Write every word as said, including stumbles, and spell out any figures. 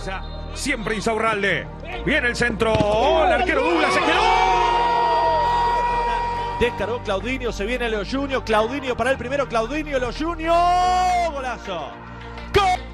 defensa. Siempre Insaurralde. Viene el centro. Oh, el arquero Douglas se quedó. Descargó Claudinho, se viene Leo Junior. Claudinho para el primero, Claudinho, Leo Junior. ¡Golazo! ¡Gol!